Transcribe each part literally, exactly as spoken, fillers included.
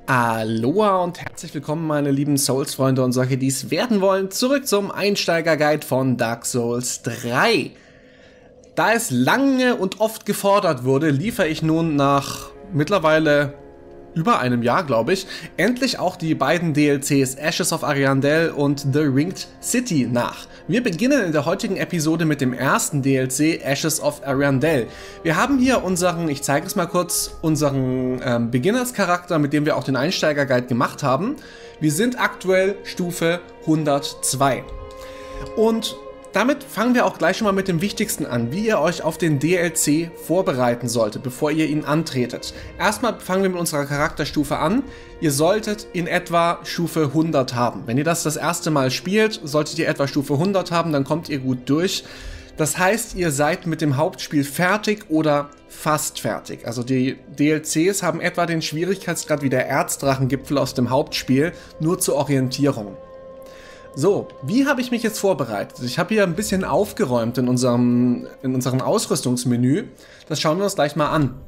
Aloha und herzlich willkommen, meine lieben Souls-Freunde und solche, die es werden wollen, zurück zum Einsteiger-Guide von Dark Souls drei. Da es lange und oft gefordert wurde, liefere ich nun nach mittlerweile über einem Jahr, glaube ich, endlich auch die beiden D L Cs Ashes of Ariandel und The Ringed City nach. Wir beginnen in der heutigen Episode mit dem ersten D L C, Ashes of Ariandel. Wir haben hier unseren, ich zeige es mal kurz, unseren ähm, Beginners-Charakter, mit dem wir auch den Einsteiger-Guide gemacht haben. Wir sind aktuell Stufe hundertzwei. Und damit fangen wir auch gleich schon mal mit dem Wichtigsten an, wie ihr euch auf den D L C vorbereiten solltet, bevor ihr ihn antretet. Erstmal fangen wir mit unserer Charakterstufe an. Ihr solltet in etwa Stufe hundert haben. Wenn ihr das das erste Mal spielt, solltet ihr etwa Stufe hundert haben, dann kommt ihr gut durch. Das heißt, ihr seid mit dem Hauptspiel fertig oder fast fertig. Also die D L Cs haben etwa den Schwierigkeitsgrad wie der Erzdrachengipfel aus dem Hauptspiel, nur zur Orientierung. So, wie habe ich mich jetzt vorbereitet? Ich habe hier ein bisschen aufgeräumt in unserem, in unserem Ausrüstungsmenü. Das schauen wir uns gleich mal an.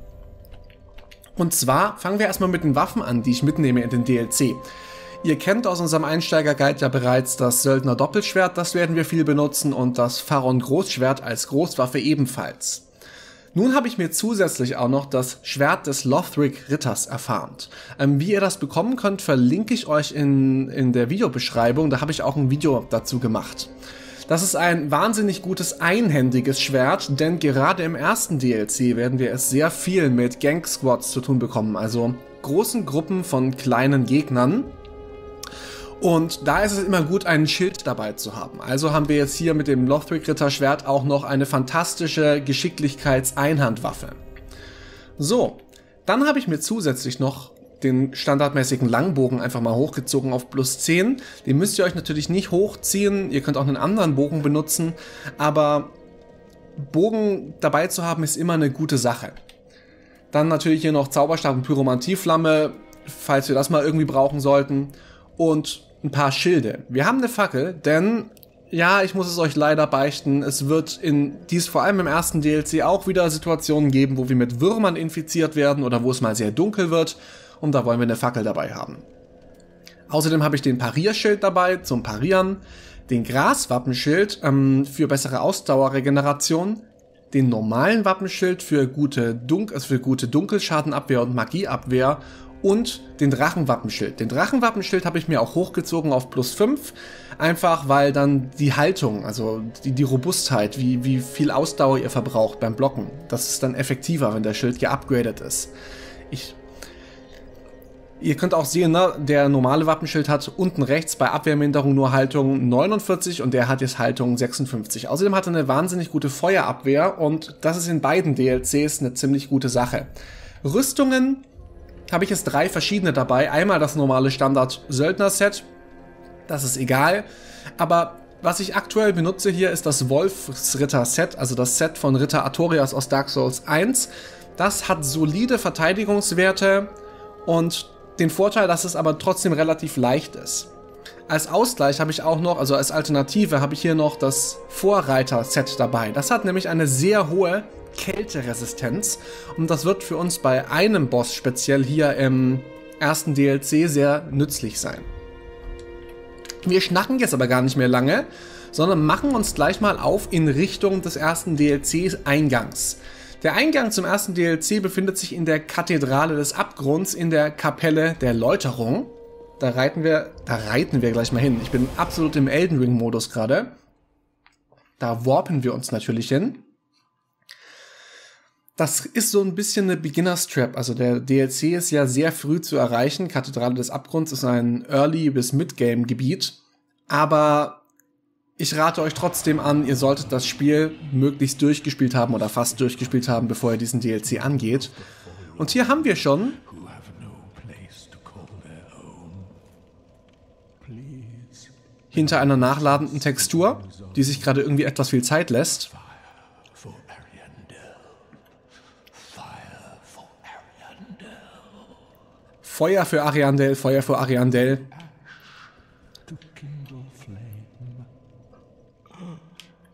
Und zwar fangen wir erstmal mit den Waffen an, die ich mitnehme in den D L C. Ihr kennt aus unserem Einsteiger-Guide ja bereits das Söldner-Doppelschwert, das werden wir viel benutzen, und das Pharaon-Großschwert als Großwaffe ebenfalls. Nun habe ich mir zusätzlich auch noch das Schwert des Lothric-Ritters erfarmt. Ähm, wie ihr das bekommen könnt, verlinke ich euch in, in der Videobeschreibung. Da habe ich auch ein Video dazu gemacht. Das ist ein wahnsinnig gutes einhändiges Schwert, denn gerade im ersten D L C werden wir es sehr viel mit Gank-Squads zu tun bekommen, also großen Gruppen von kleinen Gegnern. Und da ist es immer gut, einen Schild dabei zu haben. Also haben wir jetzt hier mit dem Lothric-Ritter-Schwert auch noch eine fantastische Geschicklichkeits-Einhandwaffe. So, dann habe ich mir zusätzlich noch den standardmäßigen Langbogen einfach mal hochgezogen auf plus zehn. Den müsst ihr euch natürlich nicht hochziehen, ihr könnt auch einen anderen Bogen benutzen, aber Bogen dabei zu haben ist immer eine gute Sache. Dann natürlich hier noch Zauberstab und Pyromantieflamme, falls wir das mal irgendwie brauchen sollten. Und ein paar Schilde. Wir haben eine Fackel, denn, ja, ich muss es euch leider beichten, es wird in dies vor allem im ersten D L C auch wieder Situationen geben, wo wir mit Würmern infiziert werden oder wo es mal sehr dunkel wird, und da wollen wir eine Fackel dabei haben. Außerdem habe ich den Parierschild dabei zum Parieren, den Graswappenschild ähm, für bessere Ausdauerregeneration, den normalen Wappenschild für gute, Dun- also für gute Dunkelschadenabwehr und Magieabwehr und den Drachenwappenschild. Den Drachenwappenschild habe ich mir auch hochgezogen auf plus fünf, einfach weil dann die Haltung, also die, die Robustheit, wie, wie viel Ausdauer ihr verbraucht beim Blocken, das ist dann effektiver, wenn der Schild geupgradet ist. Ich, ihr könnt auch sehen, ne, der normale Wappenschild hat unten rechts bei Abwehrminderung nur Haltung neunundvierzig und der hat jetzt Haltung sechsundfünfzig. Außerdem hat er eine wahnsinnig gute Feuerabwehr und das ist in beiden D L Cs eine ziemlich gute Sache. Rüstungen habe ich jetzt drei verschiedene dabei. Einmal das normale Standard-Söldner-Set, das ist egal, aber was ich aktuell benutze hier ist das Wolfsritter-Set, also das Set von Ritter Artorias aus Dark Souls eins. Das hat solide Verteidigungswerte und den Vorteil, dass es aber trotzdem relativ leicht ist. Als Ausgleich habe ich auch noch, also als Alternative habe ich hier noch das Vorreiter-Set dabei. Das hat nämlich eine sehr hohe Kälteresistenz und das wird für uns bei einem Boss speziell hier im ersten D L C sehr nützlich sein. Wir schnacken jetzt aber gar nicht mehr lange, sondern machen uns gleich mal auf in Richtung des ersten D L C-Eingangs. Der Eingang zum ersten D L C befindet sich in der Kathedrale des Abgrunds in der Kapelle der Läuterung. Da reiten wir, da reiten wir gleich mal hin. Ich bin absolut im Elden Ring-Modus gerade. Da warpen wir uns natürlich hin. Das ist so ein bisschen eine Beginners-Trap. Also der D L C ist ja sehr früh zu erreichen. Kathedrale des Abgrunds ist ein Early- bis Mid-Game-Gebiet. Aber ich rate euch trotzdem an, ihr solltet das Spiel möglichst durchgespielt haben oder fast durchgespielt haben, bevor ihr diesen D L C angeht. Und hier haben wir schon hinter einer nachladenden Textur, die sich gerade irgendwie etwas viel Zeit lässt, Feuer für Ariandel, Feuer für Ariandel.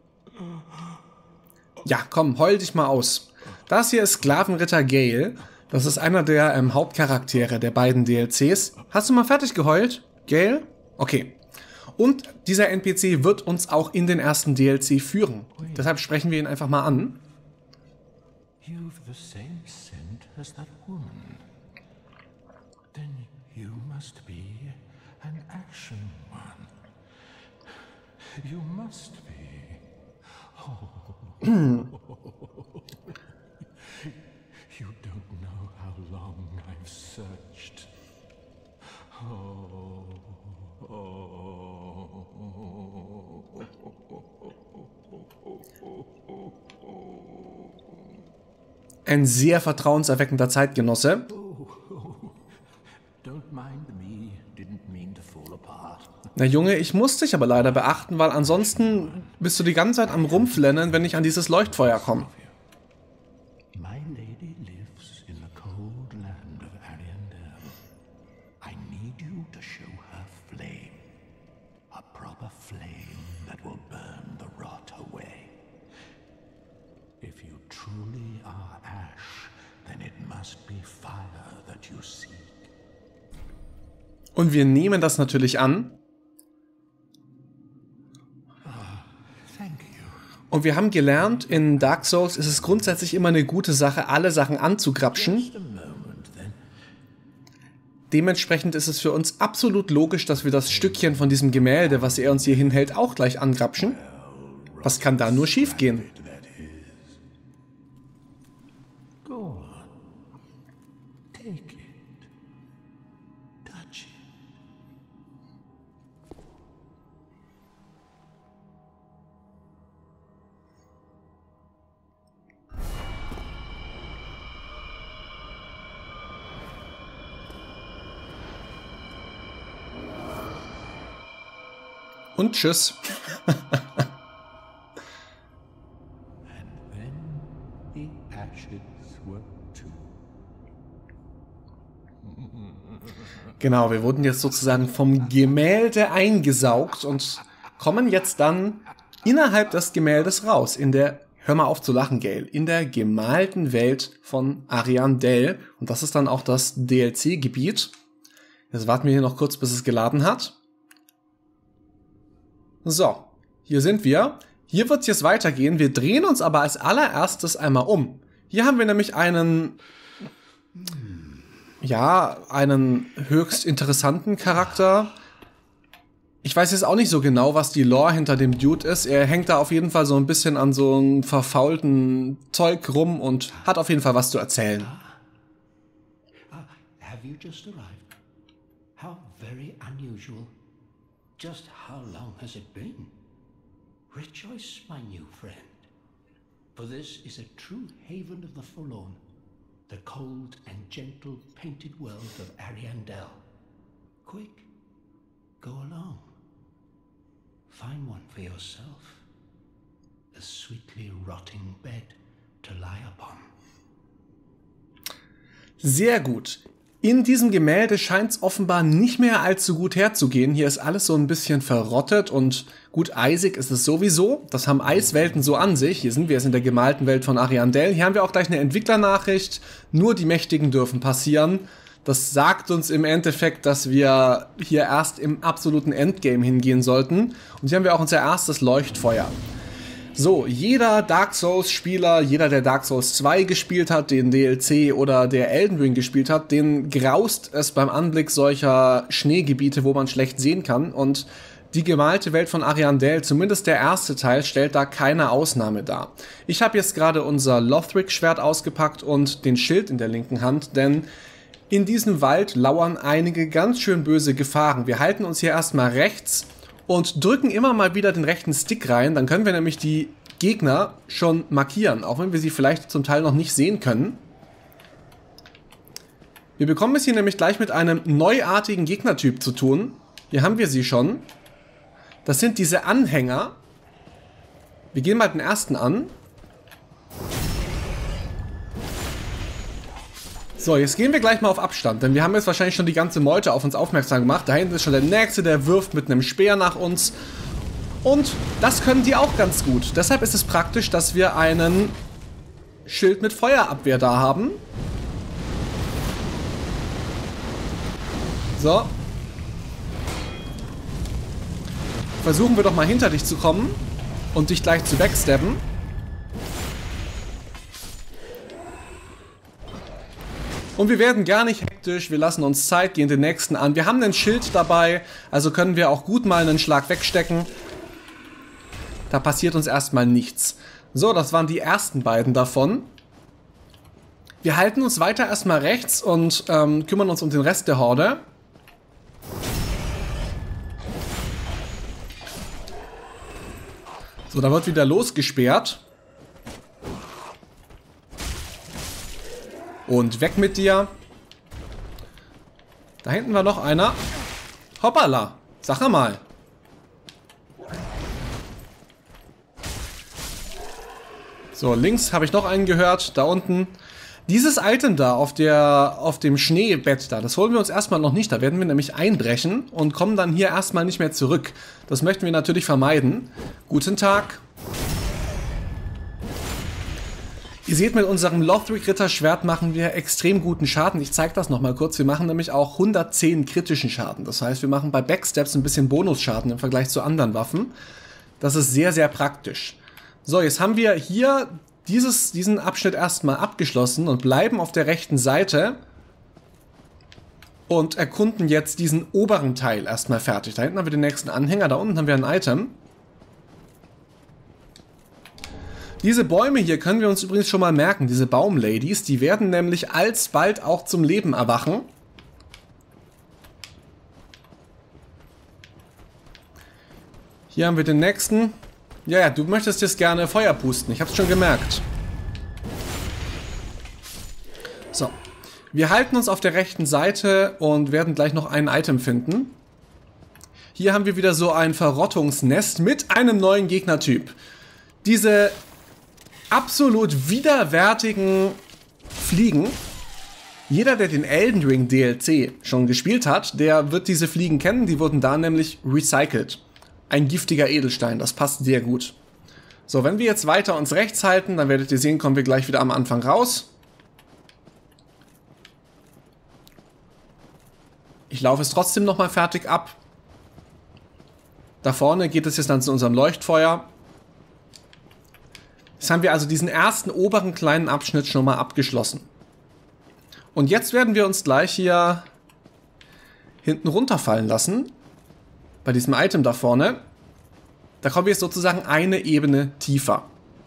Ja, komm, heul dich mal aus. Das hier ist Sklavenritter Gale. Das ist einer der ähm, Hauptcharaktere der beiden D L Cs. Hast du mal fertig geheult, Gale? Okay. Und dieser N P C wird uns auch in den ersten D L C führen. Deshalb sprechen wir ihn einfach mal an. You've the same scent as that woman. Then you must be an action one. You must be. Oh. You don't know how long I've searched. Oh. Ein sehr vertrauenserweckender Zeitgenosse. Na Junge, ich muss dich aber leider beachten, weil ansonsten bist du die ganze Zeit am Rumpflennen, wenn ich an dieses Leuchtfeuer komme. My lady lives in the cold land of Ariandel. I need you to show her flame. A proper flame that will burn the rot away. If you truly are ash, then it must be fire that you seek. Und wir nehmen das natürlich an. Und wir haben gelernt, in Dark Souls ist es grundsätzlich immer eine gute Sache, alle Sachen anzugrapschen. Dementsprechend ist es für uns absolut logisch, dass wir das Stückchen von diesem Gemälde, was er uns hier hinhält, auch gleich angrapschen. Was kann da nur schief gehen? Und tschüss. Genau, wir wurden jetzt sozusagen vom Gemälde eingesaugt und kommen jetzt dann innerhalb des Gemäldes raus, in der, hör mal auf zu lachen, Gale, in der gemalten Welt von Ariandel. Und das ist dann auch das D L C-Gebiet. Jetzt warten wir hier noch kurz, bis es geladen hat. So, hier sind wir. Hier wird es jetzt weitergehen. Wir drehen uns aber als allererstes einmal um. Hier haben wir nämlich einen, ja, einen höchst interessanten Charakter. Ich weiß jetzt auch nicht so genau, was die Lore hinter dem Dude ist. Er hängt da auf jeden Fall so ein bisschen an so einem verfaulten Zeug rum und hat auf jeden Fall was zu erzählen. Uh, have you just arrived? How very unusual. Just how long has it been? Rejoice, my new friend, for this is a true haven of the forlorn, the cold and gentle painted world of Ariandel. Quick, go along. Find one for yourself, a sweetly rotting bed to lie upon. Sehr gut. In diesem Gemälde scheint es offenbar nicht mehr allzu gut herzugehen. Hier ist alles so ein bisschen verrottet und gut, eisig ist es sowieso. Das haben Eiswelten so an sich. Hier sind wir jetzt in der gemalten Welt von Ariandel. Hier haben wir auch gleich eine Entwicklernachricht. Nur die Mächtigen dürfen passieren. Das sagt uns im Endeffekt, dass wir hier erst im absoluten Endgame hingehen sollten. Und hier haben wir auch unser erstes Leuchtfeuer. So, jeder Dark Souls-Spieler, jeder, der Dark Souls zwei gespielt hat, den D L C oder der Elden Ring gespielt hat, den graust es beim Anblick solcher Schneegebiete, wo man schlecht sehen kann. Und die gemalte Welt von Ariandel, zumindest der erste Teil, stellt da keine Ausnahme dar. Ich habe jetzt gerade unser Lothric-Schwert ausgepackt und den Schild in der linken Hand, denn in diesem Wald lauern einige ganz schön böse Gefahren. Wir halten uns hier erstmal rechts und drücken immer mal wieder den rechten Stick rein, dann können wir nämlich die Gegner schon markieren, auch wenn wir sie vielleicht zum Teil noch nicht sehen können. Wir bekommen es hier nämlich gleich mit einem neuartigen Gegnertyp zu tun. Hier haben wir sie schon. Das sind diese Anhänger. Wir gehen mal den ersten an. So, jetzt gehen wir gleich mal auf Abstand, denn wir haben jetzt wahrscheinlich schon die ganze Meute auf uns aufmerksam gemacht. Da hinten ist schon der Nächste, der wirft mit einem Speer nach uns. Und das können die auch ganz gut. Deshalb ist es praktisch, dass wir einen Schild mit Feuerabwehr da haben. So. Versuchen wir doch mal hinter dich zu kommen und dich gleich zu backstabben. Und wir werden gar nicht hektisch, wir lassen uns Zeit, gehen den nächsten an. Wir haben ein Schild dabei, also können wir auch gut mal einen Schlag wegstecken. Da passiert uns erstmal nichts. So, das waren die ersten beiden davon. Wir halten uns weiter erstmal rechts und ähm, kümmern uns um den Rest der Horde. So, da wird wieder losgesperrt. Und weg mit dir. Da hinten war noch einer. Hoppala, sag mal. So, links habe ich noch einen gehört, da unten. Dieses Item da auf, der, auf dem Schneebett da, das holen wir uns erstmal noch nicht. Da werden wir nämlich einbrechen und kommen dann hier erstmal nicht mehr zurück. Das möchten wir natürlich vermeiden. Guten Tag. Ihr seht, mit unserem Lothric-Ritterschwert machen wir extrem guten Schaden. Ich zeige das nochmal kurz. Wir machen nämlich auch hundertzehn kritischen Schaden. Das heißt, wir machen bei Backstabs ein bisschen Bonusschaden im Vergleich zu anderen Waffen. Das ist sehr, sehr praktisch. So, jetzt haben wir hier dieses, diesen Abschnitt erstmal abgeschlossen und bleiben auf der rechten Seite und erkunden jetzt diesen oberen Teil erstmal fertig. Da hinten haben wir den nächsten Anhänger, da unten haben wir ein Item. Diese Bäume hier können wir uns übrigens schon mal merken, diese Baumladies, die werden nämlich alsbald auch zum Leben erwachen. Hier haben wir den nächsten. Ja, ja, du möchtest jetzt gerne Feuer pusten. Ich hab's schon gemerkt. So. Wir halten uns auf der rechten Seite und werden gleich noch ein Item finden. Hier haben wir wieder so ein Verrottungsnest mit einem neuen Gegnertyp. Diese absolut widerwärtigen Fliegen. Jeder, der den Elden Ring D L C schon gespielt hat, der wird diese Fliegen kennen. Die wurden da nämlich recycelt. Ein giftiger Edelstein, das passt sehr gut. So, wenn wir jetzt weiter uns rechts halten, dann werdet ihr sehen, kommen wir gleich wieder am Anfang raus. Ich laufe es trotzdem nochmal fertig ab. Da vorne geht es jetzt dann zu unserem Leuchtfeuer. Jetzt haben wir also diesen ersten oberen kleinen Abschnitt schon mal abgeschlossen. Und jetzt werden wir uns gleich hier hinten runterfallen lassen. Bei diesem Item da vorne. Da kommen wir jetzt sozusagen eine Ebene tiefer.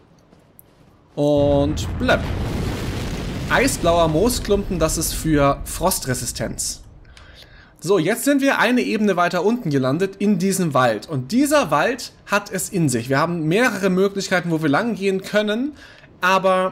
Und bleib. Eisblauer Moosklumpen, das ist für Frostresistenz. So, jetzt sind wir eine Ebene weiter unten gelandet in diesem Wald. Und dieser Wald hat es in sich. Wir haben mehrere Möglichkeiten, wo wir lang gehen können. Aber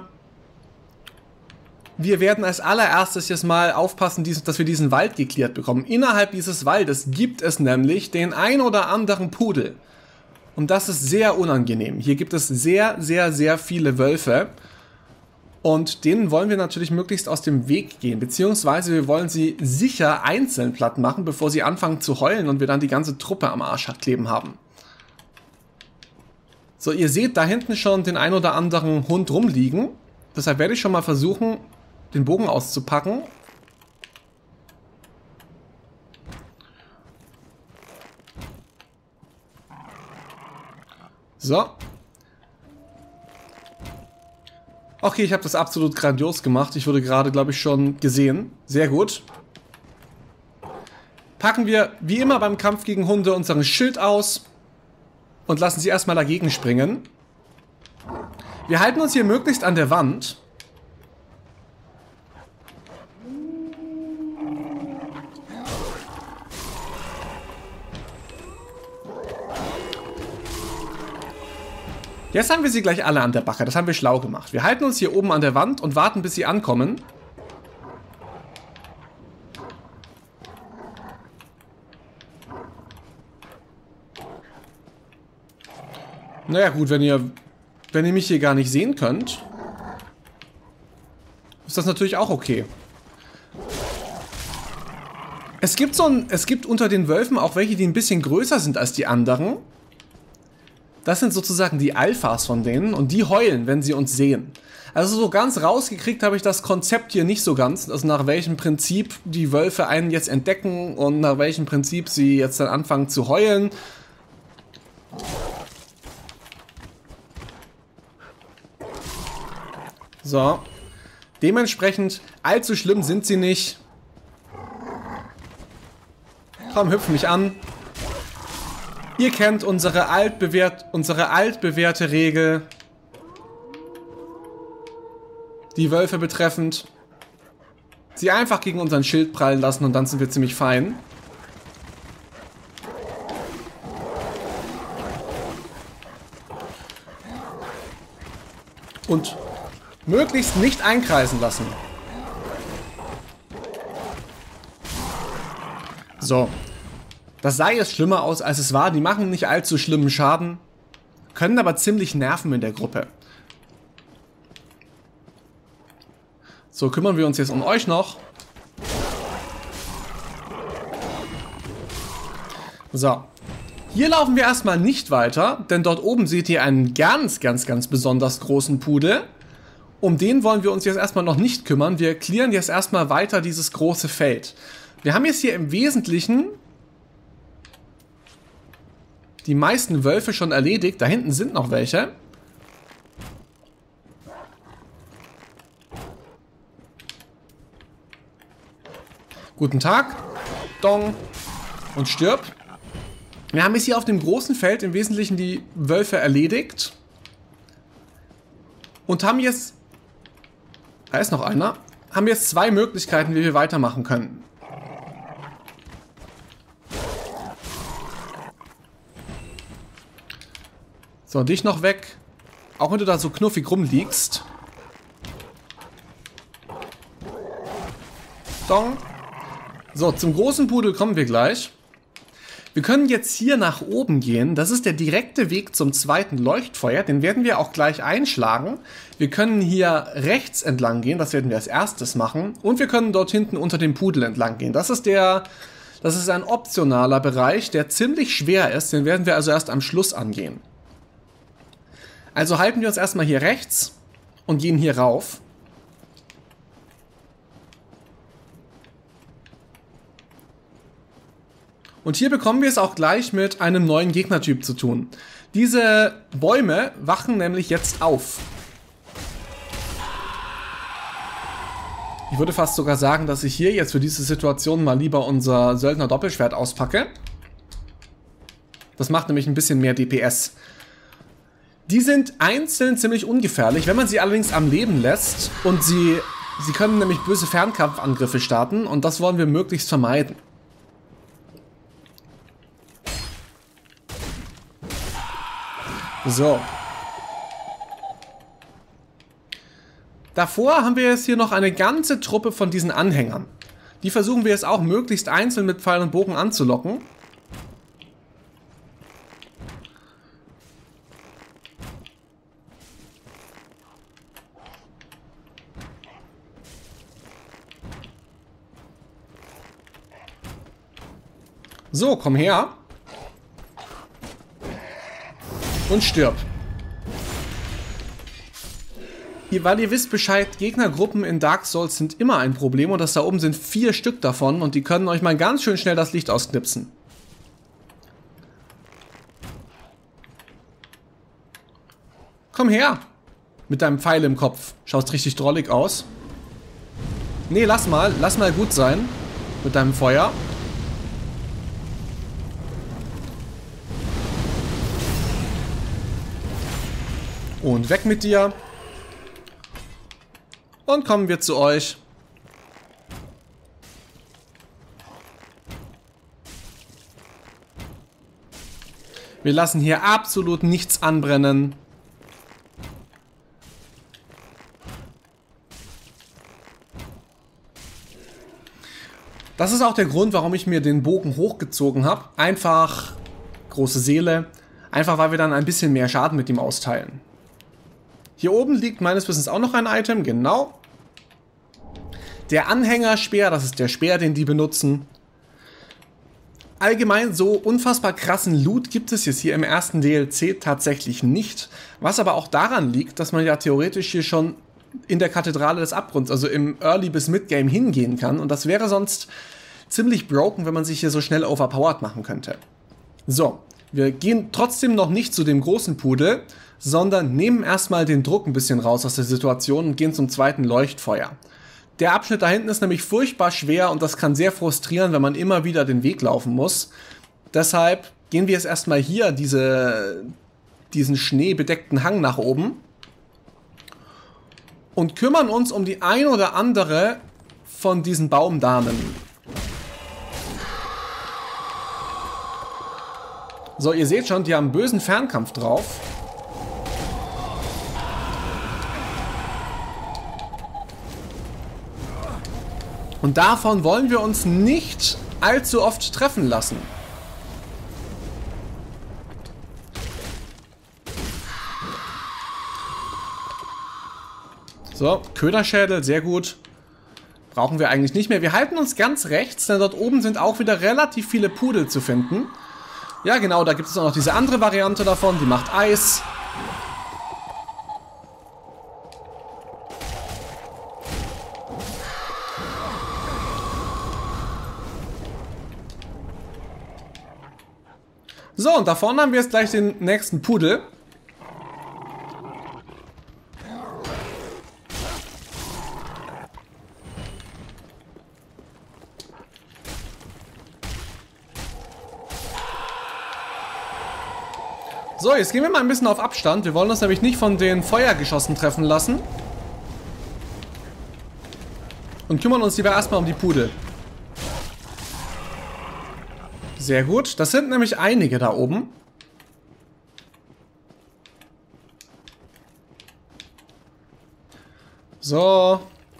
wir werden als allererstes jetzt mal aufpassen, dass wir diesen Wald geklärt bekommen. Innerhalb dieses Waldes gibt es nämlich den ein oder anderen Pudel. Und das ist sehr unangenehm. Hier gibt es sehr, sehr, sehr viele Wölfe. Und denen wollen wir natürlich möglichst aus dem Weg gehen. Beziehungsweise wir wollen sie sicher einzeln platt machen, bevor sie anfangen zu heulen und wir dann die ganze Truppe am Arsch kleben haben. So, ihr seht da hinten schon den ein oder anderen Hund rumliegen. Deshalb werde ich schon mal versuchen, den Bogen auszupacken. So. Okay, ich habe das absolut grandios gemacht. Ich wurde gerade, glaube ich, schon gesehen. Sehr gut. Packen wir, wie immer beim Kampf gegen Hunde, unseren Schild aus und lassen sie erstmal dagegen springen. Wir halten uns hier möglichst an der Wand. Jetzt haben wir sie gleich alle an der Backe. Das haben wir schlau gemacht. Wir halten uns hier oben an der Wand und warten, bis sie ankommen. Naja gut, wenn ihr, wenn ihr mich hier gar nicht sehen könnt, ist das natürlich auch okay. Es gibt so ein, es gibt unter den Wölfen auch welche, die ein bisschen größer sind als die anderen. Das sind sozusagen die Alphas von denen und die heulen, wenn sie uns sehen. Also so ganz rausgekriegt habe ich das Konzept hier nicht so ganz, also nach welchem Prinzip die Wölfe einen jetzt entdecken und nach welchem Prinzip sie jetzt dann anfangen zu heulen. So. Dementsprechend, allzu schlimm sind sie nicht. Komm, hüpf mich an. Ihr kennt unsere altbewährt, unsere altbewährte Regel. Die Wölfe betreffend. Sie einfach gegen unseren Schild prallen lassen und dann sind wir ziemlich fein. Und möglichst nicht einkreisen lassen. So. Das sah jetzt schlimmer aus, als es war. Die machen nicht allzu schlimmen Schaden. Können aber ziemlich nerven in der Gruppe. So, kümmern wir uns jetzt um euch noch. So. Hier laufen wir erstmal nicht weiter, denn dort oben seht ihr einen ganz, ganz, ganz besonders großen Pudel. Um den wollen wir uns jetzt erstmal noch nicht kümmern. Wir clearen jetzt erstmal weiter dieses große Feld. Wir haben jetzt hier im Wesentlichen die meisten Wölfe schon erledigt. Da hinten sind noch welche. Guten Tag. Dong. Und stirb. Wir haben jetzt hier auf dem großen Feld im Wesentlichen die Wölfe erledigt. Und haben jetzt... Da ist noch einer. Haben jetzt zwei Möglichkeiten, wie wir weitermachen können. So, dich noch weg. Auch wenn du da so knuffig rumliegst. Dong. So, zum großen Pudel kommen wir gleich. Wir können jetzt hier nach oben gehen. Das ist der direkte Weg zum zweiten Leuchtfeuer. Den werden wir auch gleich einschlagen. Wir können hier rechts entlang gehen. Das werden wir als erstes machen. Und wir können dort hinten unter dem Pudel entlang gehen. Das ist der, das ist ein optionaler Bereich, der ziemlich schwer ist. Den werden wir also erst am Schluss angehen. Also halten wir uns erstmal hier rechts und gehen hier rauf. Und hier bekommen wir es auch gleich mit einem neuen Gegnertyp zu tun. Diese Bäume wachen nämlich jetzt auf. Ich würde fast sogar sagen, dass ich hier jetzt für diese Situation mal lieber unser Söldner-Doppelschwert auspacke. Das macht nämlich ein bisschen mehr D P S. Die sind einzeln ziemlich ungefährlich, wenn man sie allerdings am Leben lässt. Und sie, sie können nämlich böse Fernkampfangriffe starten und das wollen wir möglichst vermeiden. So. Davor haben wir jetzt hier noch eine ganze Truppe von diesen Anhängern. Die versuchen wir jetzt auch möglichst einzeln mit Pfeil und Bogen anzulocken. So, komm her. Und stirb. Ihr, weil ihr wisst Bescheid, Gegnergruppen in Dark Souls sind immer ein Problem und das da oben sind vier Stück davon und die können euch mal ganz schön schnell das Licht ausknipsen. Komm her. Mit deinem Pfeil im Kopf. Schaust richtig drollig aus. Nee, lass mal. Lass mal gut sein. Mit deinem Feuer. Und weg mit dir. Und kommen wir zu euch. Wir lassen hier absolut nichts anbrennen. Das ist auch der Grund, warum ich mir den Bogen hochgezogen habe. Einfach große Seele. Einfach weil wir dann ein bisschen mehr Schaden mit ihm austeilen. Hier oben liegt meines Wissens auch noch ein Item, genau. Der Anhängerspeer, das ist der Speer, den die benutzen. allgemein so unfassbar krassen Loot gibt es jetzt hier im ersten D L C tatsächlich nicht. Was aber auch daran liegt, dass man ja theoretisch hier schon in der Kathedrale des Abgrunds, also im Early- bis Mid-Game hingehen kann. Und das wäre sonst ziemlich broken, wenn man sich hier so schnell overpowered machen könnte. So, wir gehen trotzdem noch nicht zu dem großen Pudel, sondern nehmen erstmal den Druck ein bisschen raus aus der Situation und gehen zum zweiten Leuchtfeuer. Der Abschnitt da hinten ist nämlich furchtbar schwer und das kann sehr frustrieren, wenn man immer wieder den Weg laufen muss. Deshalb gehen wir jetzt erstmal hier diese, diesen schneebedeckten Hang nach oben und kümmern uns um die ein oder andere von diesen Baumdamen. So, ihr seht schon, die haben einen bösen Fernkampf drauf. Und davon wollen wir uns nicht allzu oft treffen lassen. So, Köderschädel, sehr gut. Brauchen wir eigentlich nicht mehr. Wir halten uns ganz rechts, denn dort oben sind auch wieder relativ viele Pudel zu finden. Ja, genau, da gibt es auch noch diese andere Variante davon, die macht Eis. So, und da vorne haben wir jetzt gleich den nächsten Pudel. So, jetzt gehen wir mal ein bisschen auf Abstand. Wir wollen uns nämlich nicht von den Feuergeschossen treffen lassen. Und kümmern uns lieber erstmal um die Pudel. Sehr gut. Das sind nämlich einige da oben. So.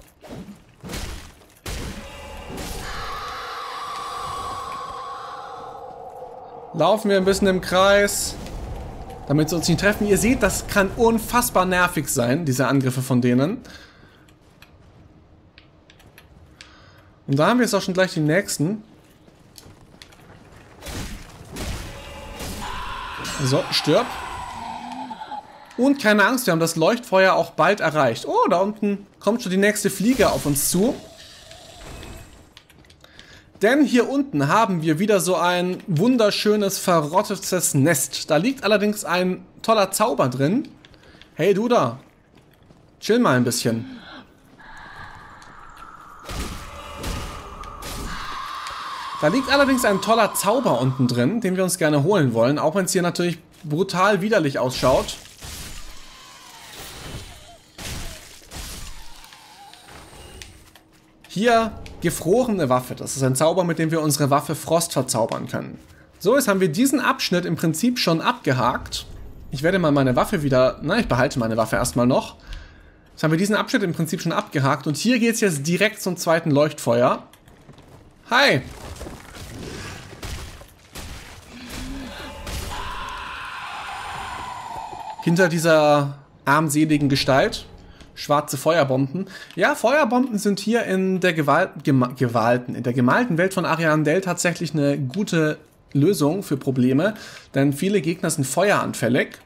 Laufen wir ein bisschen im Kreis, damit sie uns nicht treffen. Ihr seht, das kann unfassbar nervig sein, diese Angriffe von denen. Und da haben wir jetzt auch schon gleich die nächsten. So, stirb. Und keine Angst, wir haben das Leuchtfeuer auch bald erreicht. Oh, da unten kommt schon die nächste Fliege auf uns zu. Denn hier unten haben wir wieder so ein wunderschönes, verrottetes Nest. Da liegt allerdings ein toller Zauber drin. Hey, du da. Chill mal ein bisschen. Da liegt allerdings ein toller Zauber unten drin, den wir uns gerne holen wollen. Auch wenn es hier natürlich brutal widerlich ausschaut. Hier gefrorene Waffe. Das ist ein Zauber, mit dem wir unsere Waffe Frost verzaubern können. So, jetzt haben wir diesen Abschnitt im Prinzip schon abgehakt. Ich werde mal meine Waffe wieder... Na, ich behalte meine Waffe erstmal noch. Jetzt haben wir diesen Abschnitt im Prinzip schon abgehakt. Und hier geht es jetzt direkt zum zweiten Leuchtfeuer. Hi! Hinter dieser armseligen Gestalt. Schwarze Feuerbomben. Ja, Feuerbomben sind hier in der Gewalt, gema, Gewalten, in der gemalten Welt von Ariandel tatsächlich eine gute Lösung für Probleme, denn viele Gegner sind feueranfällig.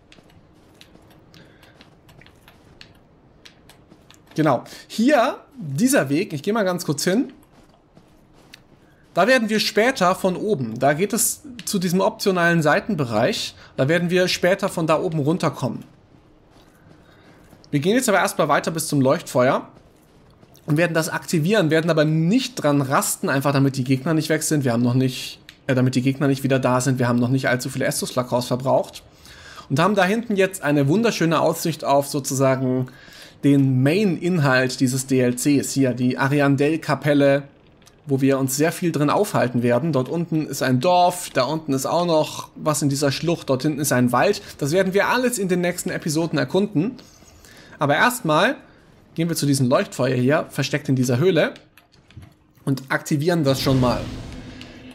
Genau. Hier, dieser Weg, ich gehe mal ganz kurz hin. Da werden wir später von oben, da geht es zu diesem optionalen Seitenbereich, da werden wir später von da oben runterkommen. Wir gehen jetzt aber erstmal weiter bis zum Leuchtfeuer und werden das aktivieren, werden aber nicht dran rasten, einfach damit die Gegner nicht weg sind. Wir haben noch nicht, äh, damit die Gegner nicht wieder da sind, wir haben noch nicht allzu viele Estus Flakons verbraucht. Und haben da hinten jetzt eine wunderschöne Aussicht auf sozusagen den Main-Inhalt dieses D L Cs. Hier, die Ariandel-Kapelle, wo wir uns sehr viel drin aufhalten werden. Dort unten ist ein Dorf, da unten ist auch noch was in dieser Schlucht, dort hinten ist ein Wald. Das werden wir alles in den nächsten Episoden erkunden. Aber erstmal gehen wir zu diesem Leuchtfeuer hier, versteckt in dieser Höhle, und aktivieren das schon mal.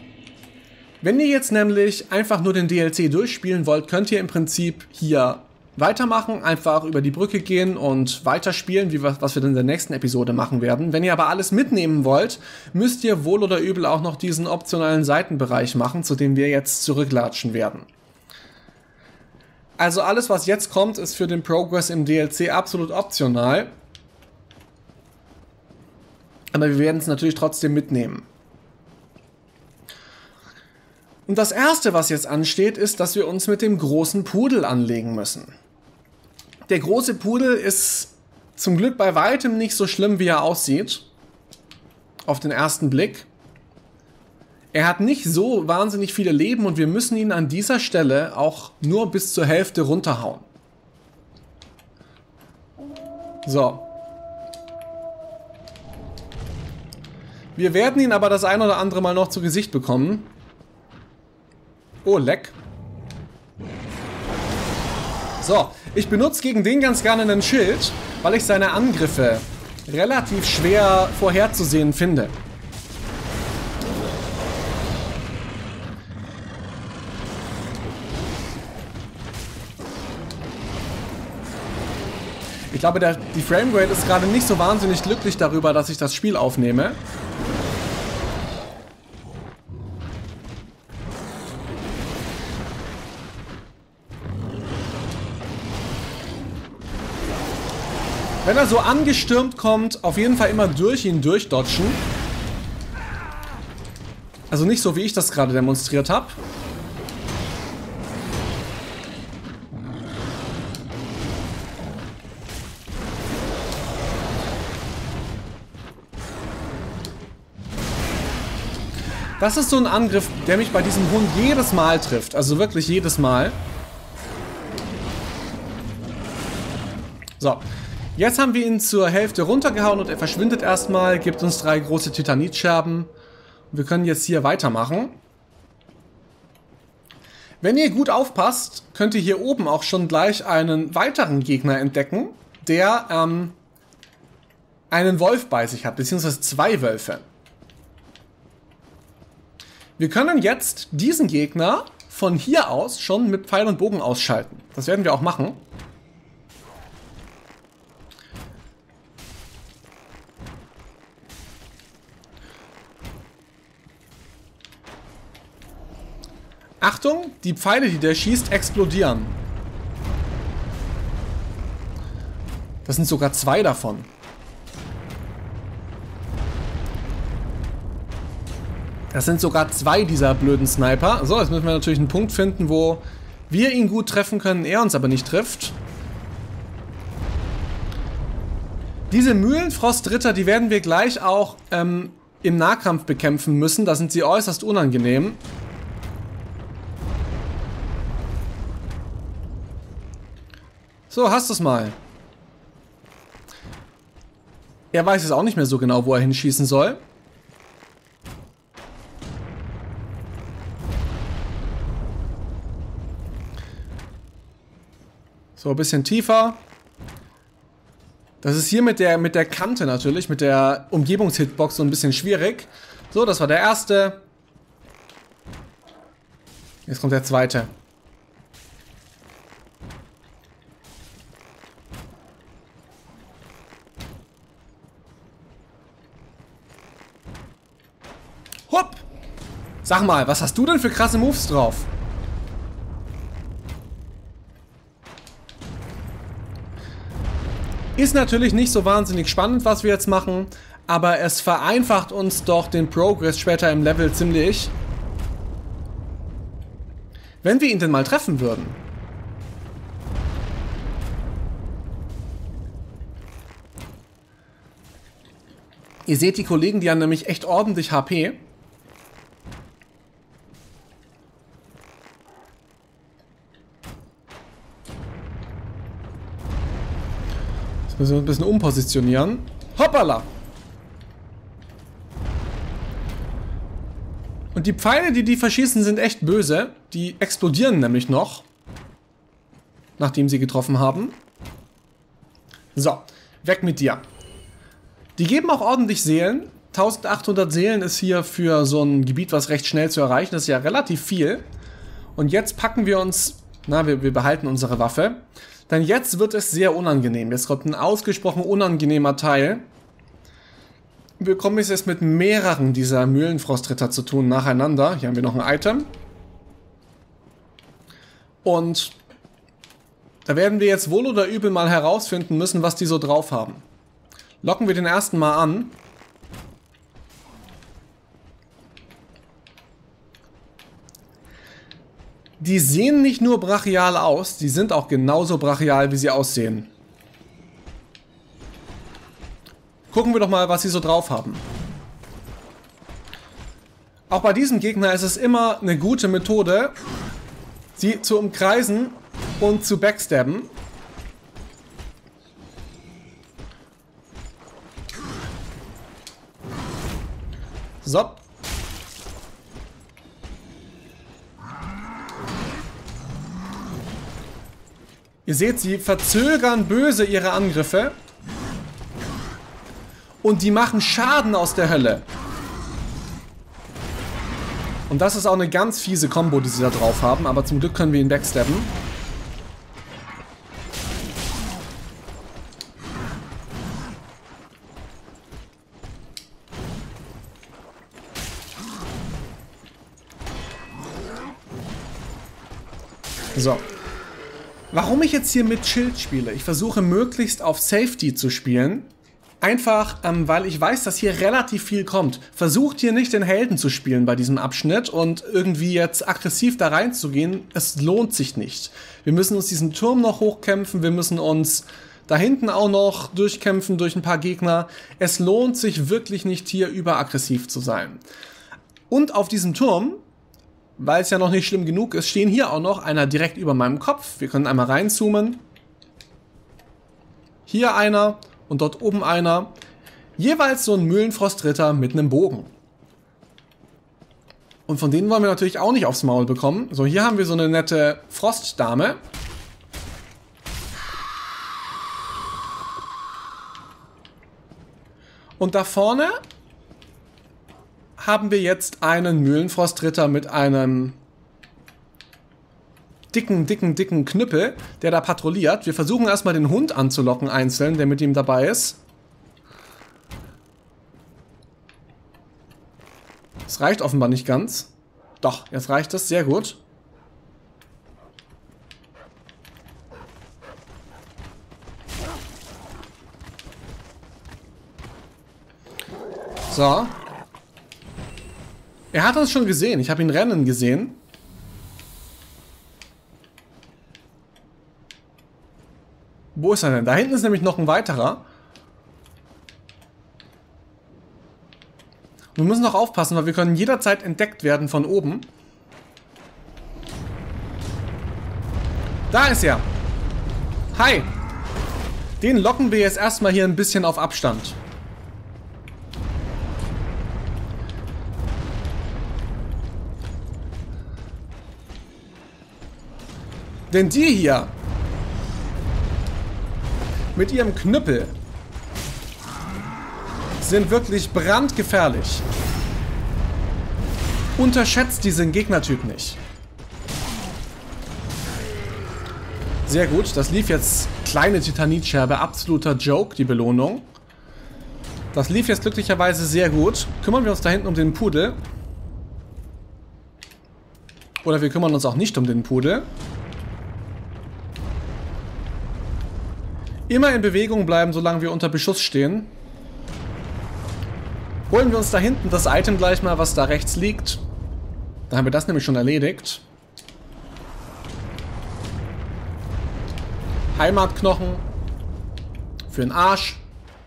Wenn ihr jetzt nämlich einfach nur den D L C durchspielen wollt, könnt ihr im Prinzip hier weitermachen, einfach über die Brücke gehen und weiterspielen, wie wir, was wir dann in der nächsten Episode machen werden. Wenn ihr aber alles mitnehmen wollt, müsst ihr wohl oder übel auch noch diesen optionalen Seitenbereich machen, zu dem wir jetzt zurücklatschen werden. Also alles, was jetzt kommt, ist für den Progress im D L C absolut optional. Aber wir werden es natürlich trotzdem mitnehmen. Und das Erste, was jetzt ansteht, ist, dass wir uns mit dem großen Pudel anlegen müssen. Der große Pudel ist zum Glück bei weitem nicht so schlimm, wie er aussieht. Auf den ersten Blick. Er hat nicht so wahnsinnig viele Leben und wir müssen ihn an dieser Stelle auch nur bis zur Hälfte runterhauen. So. Wir werden ihn aber das ein oder andere Mal noch zu Gesicht bekommen. Oh, leck. So, ich benutze gegen den ganz gerne einen Schild, weil ich seine Angriffe relativ schwer vorherzusehen finde. Ich glaube, der, die Framerate ist gerade nicht so wahnsinnig glücklich darüber, dass ich das Spiel aufnehme. Wenn er so angestürmt kommt, auf jeden Fall immer durch ihn durchdodgen. Also nicht so, wie ich das gerade demonstriert habe. Das ist so ein Angriff, der mich bei diesem Hund jedes Mal trifft. Also wirklich jedes Mal. So. Jetzt haben wir ihn zur Hälfte runtergehauen und er verschwindet erstmal, gibt uns drei große Titanitscherben. Wir können jetzt hier weitermachen. Wenn ihr gut aufpasst, könnt ihr hier oben auch schon gleich einen weiteren Gegner entdecken, der ähm, einen Wolf bei sich hat, beziehungsweise zwei Wölfe. Wir können jetzt diesen Gegner von hier aus schon mit Pfeil und Bogen ausschalten. Das werden wir auch machen. Achtung, die Pfeile, die der schießt, explodieren. Das sind sogar zwei davon. Das sind sogar zwei dieser blöden Sniper. So, jetzt müssen wir natürlich einen Punkt finden, wo wir ihn gut treffen können, er uns aber nicht trifft. Diese Mühlenfrostritter, die werden wir gleich auch ähm, im Nahkampf bekämpfen müssen. Da sind sie äußerst unangenehm. So, hast du es mal. Er weiß jetzt auch nicht mehr so genau, wo er hinschießen soll. So, ein bisschen tiefer. Das ist hier mit der, mit der Kante natürlich, mit der Umgebungshitbox so ein bisschen schwierig. So, das war der erste. Jetzt kommt der zweite. Hopp! Sag mal, was hast du denn für krasse Moves drauf? Ist natürlich nicht so wahnsinnig spannend, was wir jetzt machen, aber es vereinfacht uns doch den Progress später im Level ziemlich. Wenn wir ihn denn mal treffen würden. Ihr seht, die Kollegen, die haben nämlich echt ordentlich H P. Jetzt müssen wir ein bisschen umpositionieren. Hoppala! Und die Pfeile, die die verschießen, sind echt böse. Die explodieren nämlich noch. Nachdem sie getroffen haben. So, weg mit dir. Die geben auch ordentlich Seelen. eintausendachthundert Seelen ist hier für so ein Gebiet, was recht schnell zu erreichen. Das ist ja relativ viel. Und jetzt packen wir uns... Na, wir, wir behalten unsere Waffe. Denn jetzt wird es sehr unangenehm. Jetzt kommt ein ausgesprochen unangenehmer Teil. Wir bekommen es jetzt mit mehreren dieser Mühlenfrostritter zu tun nacheinander. Hier haben wir noch ein Item. Und da werden wir jetzt wohl oder übel mal herausfinden müssen, was die so drauf haben. Locken wir den ersten mal an. Die sehen nicht nur brachial aus, die sind auch genauso brachial, wie sie aussehen. Gucken wir doch mal, was sie so drauf haben. Auch bei diesem Gegner ist es immer eine gute Methode, sie zu umkreisen und zu backstabben. So. Ihr seht, sie verzögern böse ihre Angriffe. Und die machen Schaden aus der Hölle. Und das ist auch eine ganz fiese Kombo, die sie da drauf haben. Aber zum Glück können wir ihn backstabben. So. Warum ich jetzt hier mit Schild spiele? Ich versuche möglichst auf Safety zu spielen. Einfach, ähm, weil ich weiß, dass hier relativ viel kommt. Versucht hier nicht den Helden zu spielen bei diesem Abschnitt und irgendwie jetzt aggressiv da reinzugehen. Es lohnt sich nicht. Wir müssen uns diesen Turm noch hochkämpfen. Wir müssen uns da hinten auch noch durchkämpfen durch ein paar Gegner. Es lohnt sich wirklich nicht, hier überaggressiv zu sein. Und auf diesem Turm, weil es ja noch nicht schlimm genug ist, stehen hier auch noch einer direkt über meinem Kopf. Wir können einmal reinzoomen. Hier einer und dort oben einer. Jeweils so ein Mühlenfrostritter mit einem Bogen. Und von denen wollen wir natürlich auch nicht aufs Maul bekommen. So, hier haben wir so eine nette Frostdame. Und da vorne haben wir jetzt einen Mühlenfrostritter mit einem dicken, dicken, dicken Knüppel, der da patrouilliert. Wir versuchen erstmal den Hund anzulocken einzeln, der mit ihm dabei ist. Das reicht offenbar nicht ganz. Doch, jetzt reicht es. Sehr gut. So. Er hat uns schon gesehen. Ich habe ihn rennen gesehen. Wo ist er denn? Da hinten ist nämlich noch ein weiterer. Wir müssen noch aufpassen, weil wir können jederzeit entdeckt werden von oben. Da ist er. Hi. Den locken wir jetzt erstmal hier ein bisschen auf Abstand. Denn die hier mit ihrem Knüppel sind wirklich brandgefährlich. Unterschätzt diesen Gegnertyp nicht. Sehr gut, das lief jetzt. Kleine Titanitscherbe, absoluter Joke, die Belohnung. Das lief jetzt glücklicherweise sehr gut. Kümmern wir uns da hinten um den Pudel. Oder wir kümmern uns auch nicht um den Pudel. Immer in Bewegung bleiben, solange wir unter Beschuss stehen. Holen wir uns da hinten das Item gleich mal, was da rechts liegt. Da haben wir das nämlich schon erledigt. Heimatknochen. Für den Arsch.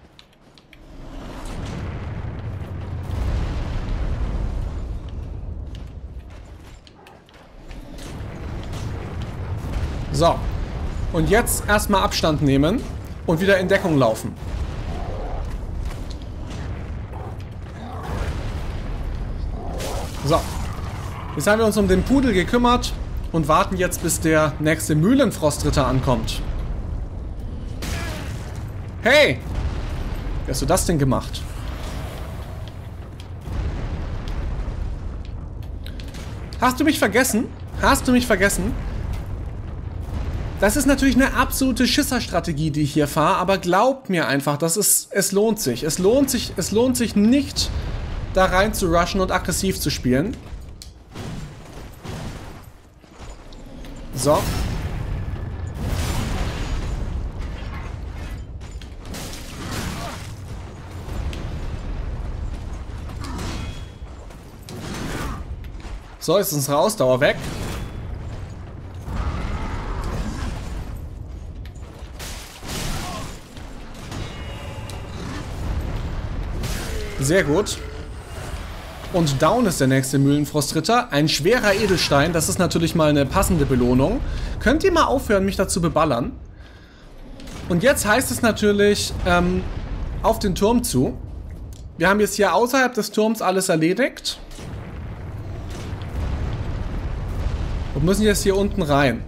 So. Und jetzt erstmal Abstand nehmen und wieder in Deckung laufen. So. Jetzt haben wir uns um den Pudel gekümmert und warten jetzt, bis der nächste Mühlenfrostritter ankommt. Hey! Wie hast du das denn gemacht? Hast du mich vergessen? Hast du mich vergessen? Das ist natürlich eine absolute Schisserstrategie, die ich hier fahre, aber glaubt mir einfach, das ist, es lohnt sich. Es lohnt sich, es lohnt sich nicht, da rein zu rushen und aggressiv zu spielen. So. So, jetzt ist unsere Ausdauer weg. Sehr gut. Und down ist der nächste Mühlenfrostritter. Ein schwerer Edelstein. Das ist natürlich mal eine passende Belohnung. Könnt ihr mal aufhören, mich dazu beballern? Und jetzt heißt es natürlich, ähm, auf den Turm zu. Wir haben jetzt hier außerhalb des Turms alles erledigt. Und müssen jetzt hier unten rein.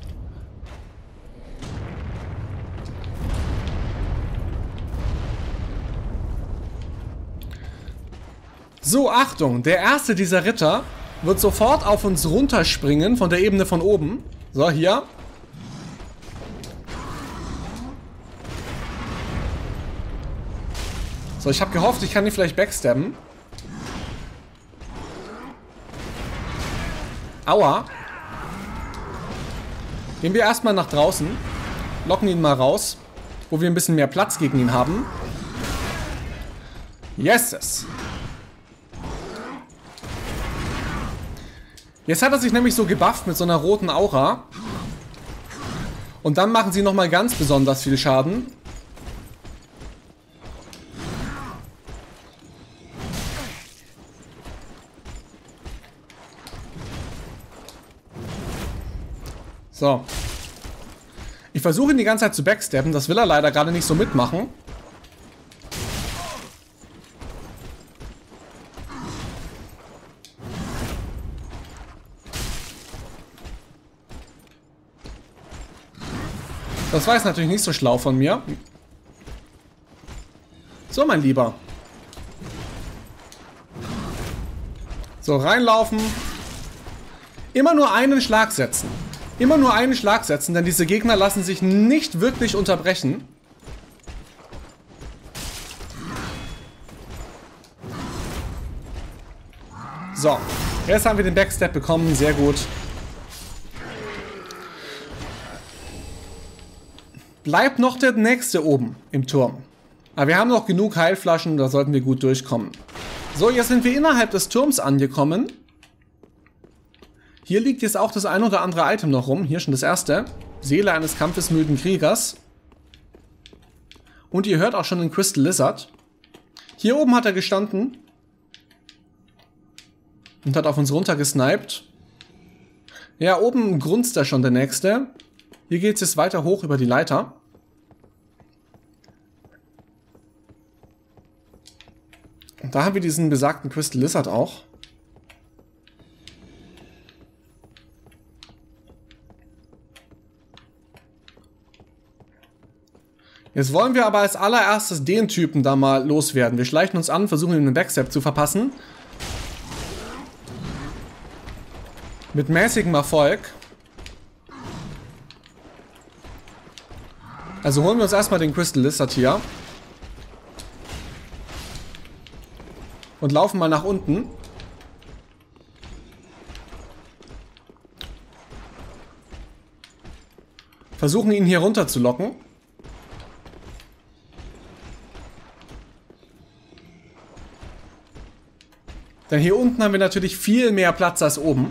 So, Achtung, der erste dieser Ritter wird sofort auf uns runterspringen von der Ebene von oben. So, hier. So, ich habe gehofft, ich kann ihn vielleicht backstabben. Aua. Gehen wir erstmal nach draußen. Locken ihn mal raus, wo wir ein bisschen mehr Platz gegen ihn haben. Yeses. Jetzt hat er sich nämlich so gebufft mit so einer roten Aura. Und dann machen sie nochmal ganz besonders viel Schaden. So. Ich versuche ihn die ganze Zeit zu backstabben. Das will er leider gerade nicht so mitmachen. Das war jetzt natürlich nicht so schlau von mir. So, mein Lieber. So, reinlaufen. Immer nur einen Schlag setzen. Immer nur einen Schlag setzen, denn diese Gegner lassen sich nicht wirklich unterbrechen. So, jetzt haben wir den Backstab bekommen. Sehr gut. Bleibt noch der nächste oben im Turm. Aber wir haben noch genug Heilflaschen, da sollten wir gut durchkommen. So, jetzt sind wir innerhalb des Turms angekommen. Hier liegt jetzt auch das ein oder andere Item noch rum. Hier schon das erste. Seele eines kampfesmüden Kriegers. Und ihr hört auch schon den Crystal Lizard. Hier oben hat er gestanden. Und hat auf uns runtergesniped. Ja, oben grunzt er schon, der nächste. Hier geht es jetzt weiter hoch über die Leiter. Und da haben wir diesen besagten Crystal Lizard auch. Jetzt wollen wir aber als allererstes den Typen da mal loswerden. Wir schleichen uns an, versuchen ihm einen Backstab zu verpassen. Mit mäßigem Erfolg. Also holen wir uns erstmal den Crystal Lizard hier. Und laufen mal nach unten. Versuchen ihn hier runter zu locken. Denn hier unten haben wir natürlich viel mehr Platz als oben.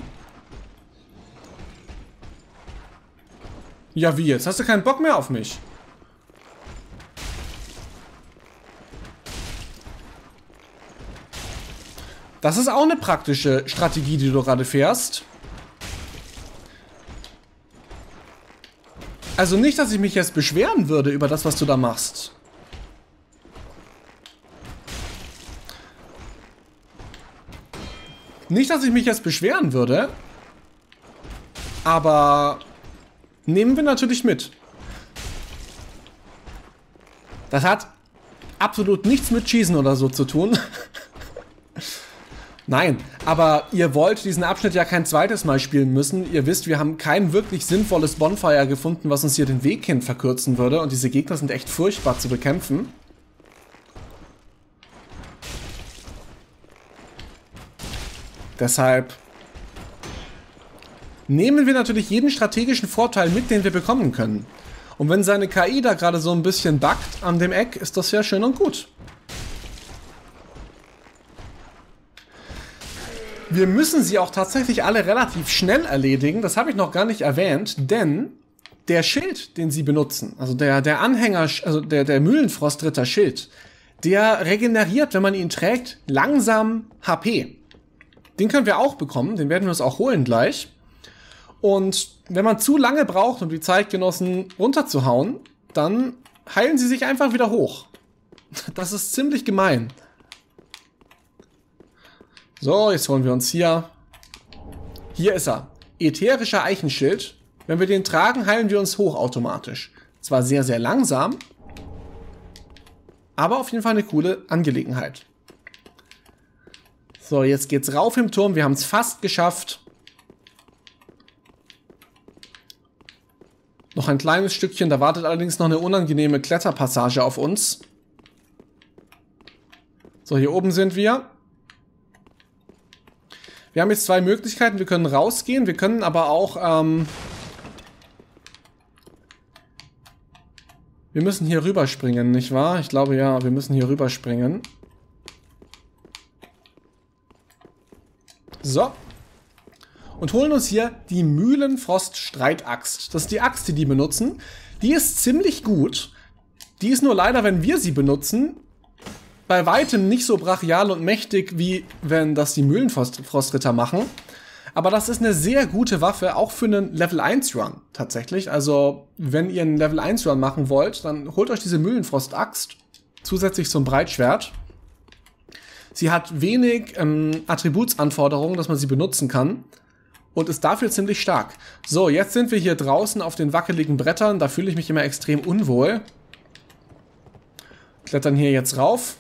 Ja, wie jetzt? Hast du keinen Bock mehr auf mich? Das ist auch eine praktische Strategie, die du gerade fährst. Also nicht, dass ich mich jetzt beschweren würde über das, was du da machst. Nicht, dass ich mich jetzt beschweren würde. Aber nehmen wir natürlich mit. Das hat absolut nichts mit Cheesen oder so zu tun. Nein, aber ihr wollt diesen Abschnitt ja kein zweites Mal spielen müssen. Ihr wisst, wir haben kein wirklich sinnvolles Bonfire gefunden, was uns hier den Weg hin verkürzen würde. Und diese Gegner sind echt furchtbar zu bekämpfen. Deshalb nehmen wir natürlich jeden strategischen Vorteil mit, den wir bekommen können. Und wenn seine K I da gerade so ein bisschen buggt an dem Eck, ist das ja schön und gut. Wir müssen sie auch tatsächlich alle relativ schnell erledigen. Das habe ich noch gar nicht erwähnt, denn der Schild, den sie benutzen, also der, der Anhänger, also der, der Mühlenfrostritter Schild, der regeneriert, wenn man ihn trägt, langsam H P. Den können wir auch bekommen, den werden wir uns auch holen gleich. Und wenn man zu lange braucht, um die Zeitgenossen runterzuhauen, dann heilen sie sich einfach wieder hoch. Das ist ziemlich gemein. So, jetzt holen wir uns hier. Hier ist er. Ätherischer Eichenschild. Wenn wir den tragen, heilen wir uns hoch automatisch. Zwar sehr, sehr langsam, aber auf jeden Fall eine coole Angelegenheit. So, jetzt geht's rauf im Turm. Wir haben es fast geschafft. Noch ein kleines Stückchen. Da wartet allerdings noch eine unangenehme Kletterpassage auf uns. So, hier oben sind wir. Wir haben jetzt zwei Möglichkeiten. Wir können rausgehen, wir können aber auch... Ähm wir müssen hier rüberspringen, nicht wahr? Ich glaube ja, wir müssen hier rüberspringen. So. Und holen uns hier die Mühlenfrost-Streitaxt. Das ist die Axt, die die benutzen. Die ist ziemlich gut. Die ist nur leider, wenn wir sie benutzen, bei weitem nicht so brachial und mächtig, wie wenn das die Mühlenfrostritter machen. Aber das ist eine sehr gute Waffe, auch für einen Level eins Run tatsächlich. Also, wenn ihr einen Level eins Run machen wollt, dann holt euch diese Mühlenfrost-Axt zusätzlich zum Breitschwert. Sie hat wenig ähm, Attributsanforderungen, dass man sie benutzen kann. Und ist dafür ziemlich stark. So, jetzt sind wir hier draußen auf den wackeligen Brettern. Da fühle ich mich immer extrem unwohl. Klettern hier jetzt rauf.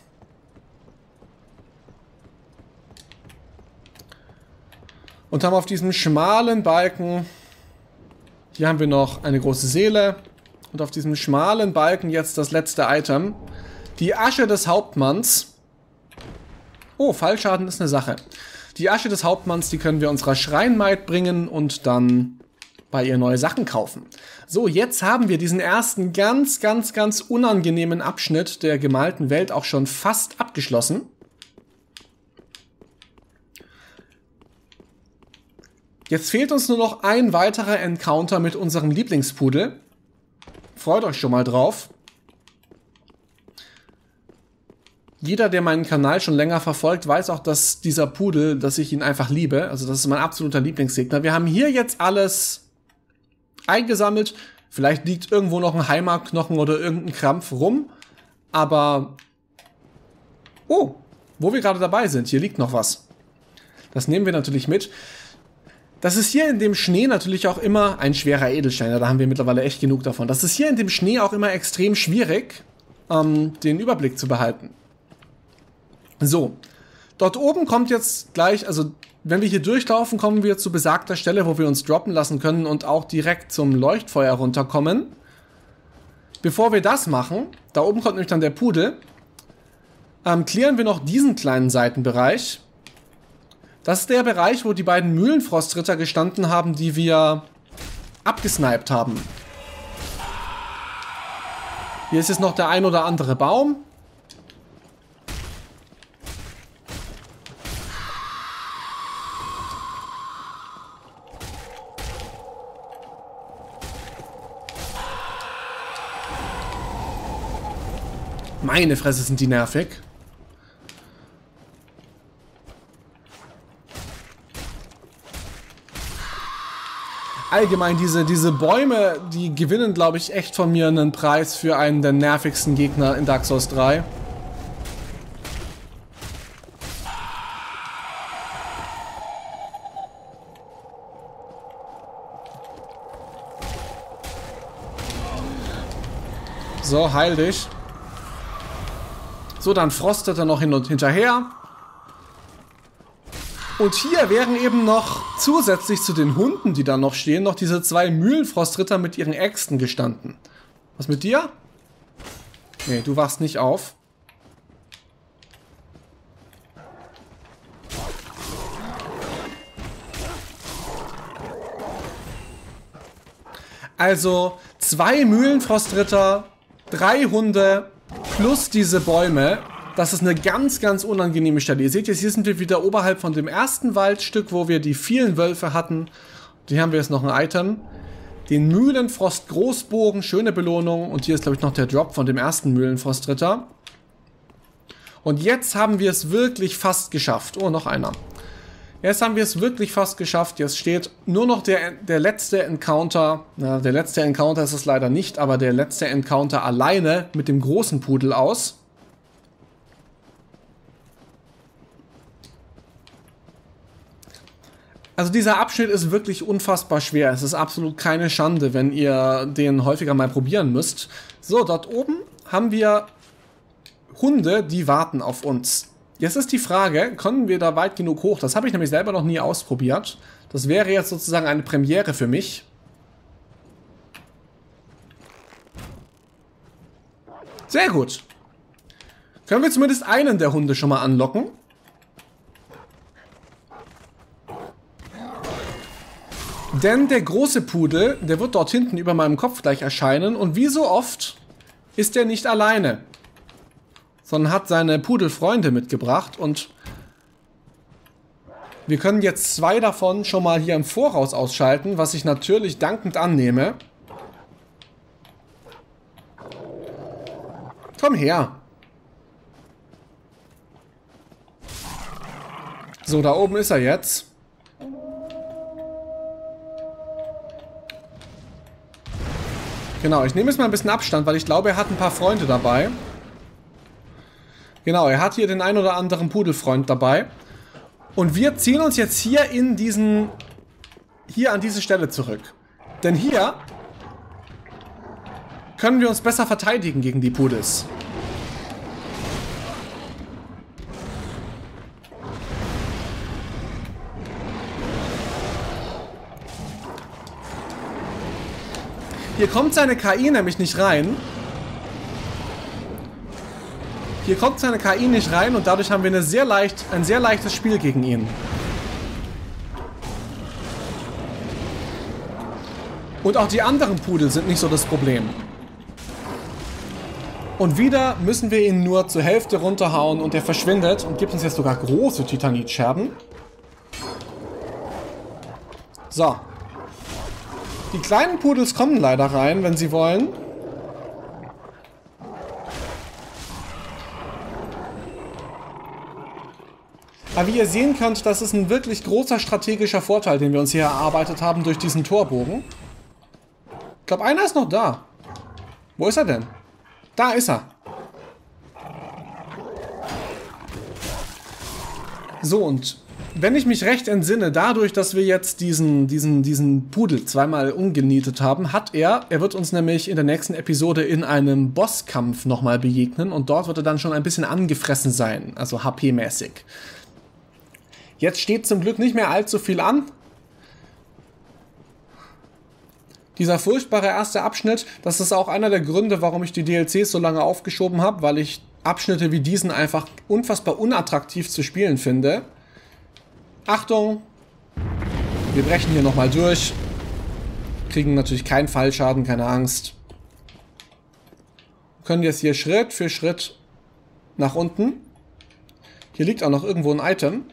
Und haben auf diesem schmalen Balken, hier haben wir noch eine große Seele. Und auf diesem schmalen Balken jetzt das letzte Item. Die Asche des Hauptmanns. Oh, Fallschaden ist eine Sache. Die Asche des Hauptmanns, die können wir unserer Schreinmaid bringen und dann bei ihr neue Sachen kaufen. So, jetzt haben wir diesen ersten ganz, ganz, ganz unangenehmen Abschnitt der gemalten Welt auch schon fast abgeschlossen. Jetzt fehlt uns nur noch ein weiterer Encounter mit unserem Lieblingspudel. Freut euch schon mal drauf. Jeder, der meinen Kanal schon länger verfolgt, weiß auch, dass dieser Pudel, dass ich ihn einfach liebe. Also das ist mein absoluter Lieblingsgegner. Wir haben hier jetzt alles eingesammelt. Vielleicht liegt irgendwo noch ein Heimarknochen oder irgendein Krampf rum. Aber... Oh, wo wir gerade dabei sind, hier liegt noch was. Das nehmen wir natürlich mit. Das ist hier in dem Schnee natürlich auch immer ein schwerer Edelstein. Da haben wir mittlerweile echt genug davon. Das ist hier in dem Schnee auch immer extrem schwierig, ähm, den Überblick zu behalten. So, dort oben kommt jetzt gleich, also wenn wir hier durchlaufen, kommen wir zu besagter Stelle, wo wir uns droppen lassen können und auch direkt zum Leuchtfeuer runterkommen. Bevor wir das machen, da oben kommt nämlich dann der Pudel, ähm, klären wir noch diesen kleinen Seitenbereich. Das ist der Bereich, wo die beiden Mühlenfrostritter gestanden haben, die wir abgesniped haben. Hier ist jetzt noch der ein oder andere Baum. Meine Fresse, sind die nervig. Allgemein, diese, diese Bäume, die gewinnen, glaube ich, echt von mir einen Preis für einen der nervigsten Gegner in Dark Souls drei. So, heil dich. So, dann frostet er noch hin und hinterher. Und hier wären eben noch zusätzlich zu den Hunden, die da noch stehen, noch diese zwei Mühlenfrostritter mit ihren Äxten gestanden. Was mit dir? Nee, du wachst nicht auf. Also zwei Mühlenfrostritter, drei Hunde plus diese Bäume. Das ist eine ganz, ganz unangenehme Stelle. Ihr seht jetzt, hier sind wir wieder oberhalb von dem ersten Waldstück, wo wir die vielen Wölfe hatten. Hier haben wir jetzt noch ein Item. Den Mühlenfrost Großbogen, schöne Belohnung. Und hier ist, glaube ich, noch der Drop von dem ersten Mühlenfrostritter. Und jetzt haben wir es wirklich fast geschafft. Oh, noch einer. Jetzt haben wir es wirklich fast geschafft. Jetzt steht nur noch der, der letzte Encounter. Na, der letzte Encounter ist es leider nicht, aber der letzte Encounter alleine mit dem großen Pudel aus. Also dieser Abschnitt ist wirklich unfassbar schwer. Es ist absolut keine Schande, wenn ihr den häufiger mal probieren müsst. So, dort oben haben wir Hunde, die warten auf uns. Jetzt ist die Frage, können wir da weit genug hoch? Das habe ich nämlich selber noch nie ausprobiert. Das wäre jetzt sozusagen eine Premiere für mich. Sehr gut. Können wir zumindest einen der Hunde schon mal anlocken? Denn der große Pudel, der wird dort hinten über meinem Kopf gleich erscheinen. Und wie so oft ist er nicht alleine, sondern hat seine Pudelfreunde mitgebracht. Und wir können jetzt zwei davon schon mal hier im Voraus ausschalten, was ich natürlich dankend annehme. Komm her. So, da oben ist er jetzt. Genau, ich nehme jetzt mal ein bisschen Abstand, weil ich glaube, er hat ein paar Freunde dabei. Genau, er hat hier den ein oder anderen Pudelfreund dabei. Und wir ziehen uns jetzt hier in diesen... hier an diese Stelle zurück. Denn hier können wir uns besser verteidigen gegen die Pudels. Hier kommt seine K I nämlich nicht rein. Hier kommt seine K I nicht rein und dadurch haben wir eine sehr leicht, ein sehr leichtes Spiel gegen ihn. Und auch die anderen Pudel sind nicht so das Problem. Und wieder müssen wir ihn nur zur Hälfte runterhauen und er verschwindet und gibt uns jetzt sogar große Titanitscherben. So. Die kleinen Pudels kommen leider rein, wenn sie wollen. Aber wie ihr sehen könnt, das ist ein wirklich großer strategischer Vorteil, den wir uns hier erarbeitet haben durch diesen Torbogen. Ich glaube, einer ist noch da. Wo ist er denn? Da ist er. So, und wenn ich mich recht entsinne, dadurch, dass wir jetzt diesen, diesen, diesen Pudel zweimal umgenietet haben, hat er, er wird uns nämlich in der nächsten Episode in einem Bosskampf nochmal begegnen und dort wird er dann schon ein bisschen angefressen sein, also H P-mäßig. Jetzt steht zum Glück nicht mehr allzu viel an. Dieser furchtbare erste Abschnitt, das ist auch einer der Gründe, warum ich die D L Cs so lange aufgeschoben habe, weil ich Abschnitte wie diesen einfach unfassbar unattraktiv zu spielen finde. Achtung! Wir brechen hier nochmal durch. Kriegen natürlich keinen Fallschaden, keine Angst. Wir können jetzt hier Schritt für Schritt nach unten. Hier liegt auch noch irgendwo ein Item.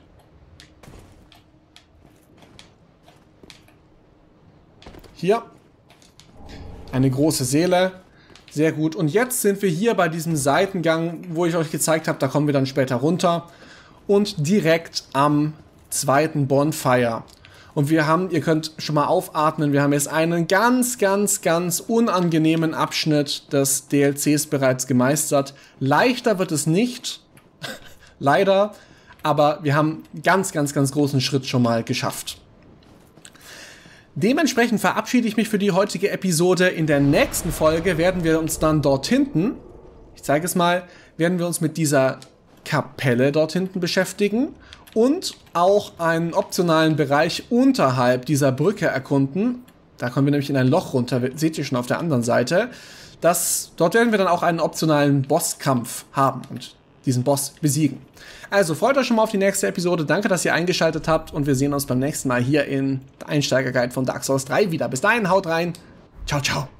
Hier. Eine große Seele. Sehr gut. Und jetzt sind wir hier bei diesem Seitengang, wo ich euch gezeigt habe. Da kommen wir dann später runter. Und direkt am zweiten Bonfire. Und wir haben, ihr könnt schon mal aufatmen, wir haben jetzt einen ganz, ganz, ganz unangenehmen Abschnitt des D L Cs bereits gemeistert. Leichter wird es nicht. Leider. Aber wir haben einen ganz, ganz, ganz großen Schritt schon mal geschafft. Dementsprechend verabschiede ich mich für die heutige Episode. In der nächsten Folge werden wir uns dann dort hinten, ich zeige es mal, werden wir uns mit dieser Kapelle dort hinten beschäftigen. und auch einen optionalen Bereich unterhalb dieser Brücke erkunden. Da kommen wir nämlich in ein Loch runter, seht ihr schon auf der anderen Seite. Das, dort werden wir dann auch einen optionalen Bosskampf haben und diesen Boss besiegen. Also freut euch schon mal auf die nächste Episode. Danke, dass ihr eingeschaltet habt und wir sehen uns beim nächsten Mal hier in Einsteiger Guide von Dark Souls drei wieder. Bis dahin, haut rein. Ciao, ciao.